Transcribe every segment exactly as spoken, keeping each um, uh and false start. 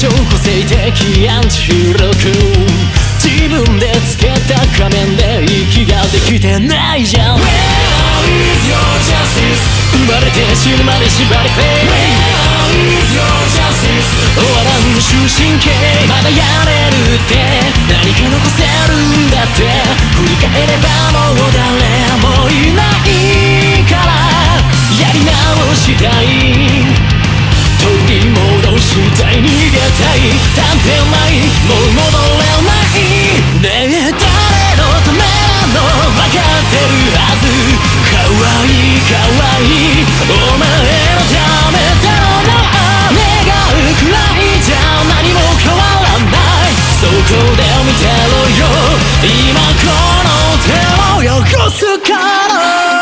超個性的アンチヒーロー君、自分でつけた仮面で息ができてないじゃん。 Where is your justice？ 生まれて死ぬまで縛りフェイ Where is your justice？ 終わらん終身刑まだやれるって何か残せるんだって振り返ればもう誰もいないからやり直したい取り戻したい逃げたい探偵ないもう戻れないねえ誰のためなの分かってるはずかわいいかわいいお前のためだろうな願うくらいじゃ何も変わらないそこで見てろよ今この手を汚すから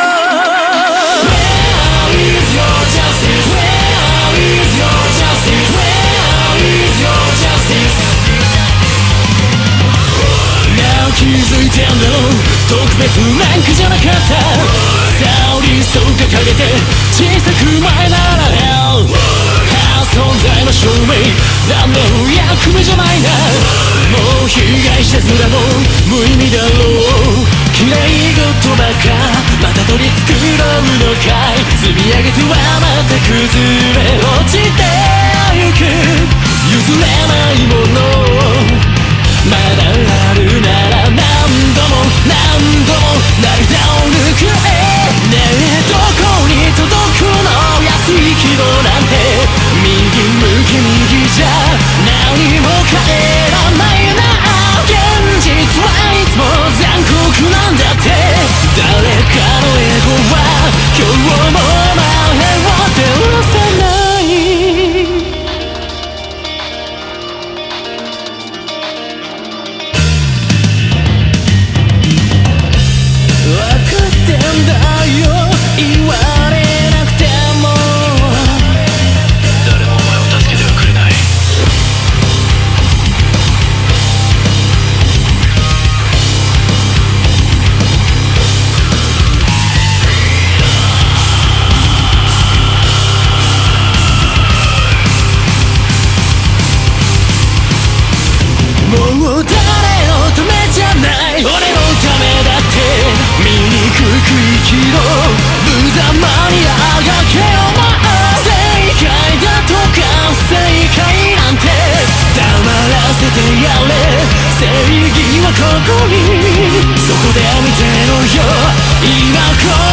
気づいてんだろ特別ランクじゃなかったサウリソ掲げて小さく前ならへん存在の証明残念役目じゃないなもう被害者面も無意味だろう嫌い事ばかまた取り繕うのかい積み上げてはまた崩れ落ちてゆく譲れないものまだあるなら何度も何度も涙を抜くねえどこに届くの安い希望なんて右向き右じゃ何も変えらないな現実はいつも残酷なんだって誰かのエゴは今日も前を照らさない言われなくても誰もお前を助けてはくれないもう誰のためじゃない俺のためだって醜く生きろ無様にあがけろまあ正解だとか不正解なんて黙らせてやれ正義はここにそこで見てろよ今こ